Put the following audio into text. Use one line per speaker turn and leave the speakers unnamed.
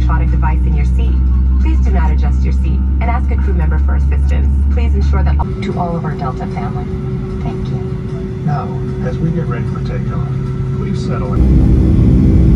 electronic device in your seat. Please do not adjust your seat and ask a crew member for assistance. Please ensure that to all of our Delta family. Thank you.
Now, as we get ready for takeoff, please settle in.